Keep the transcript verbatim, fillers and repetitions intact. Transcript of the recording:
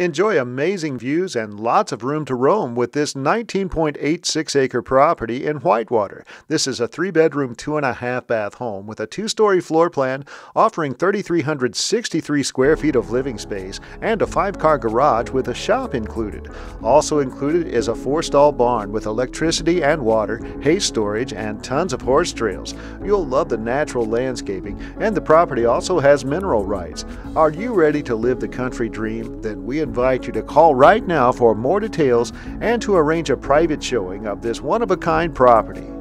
Enjoy amazing views and lots of room to roam with this nineteen point eight six acre property in Whitewater. This is a three bedroom, two and a half bath home with a two story floor plan offering three thousand three hundred sixty-three square feet of living space and a five car garage with a shop included. Also included is a four stall barn with electricity and water, hay storage, and tons of horse trails. You'll love the natural landscaping, and the property also has mineral rights. Are you ready to live the country dream? Then we invite you to call right now for more details and to arrange a private showing of this one-of-a-kind property.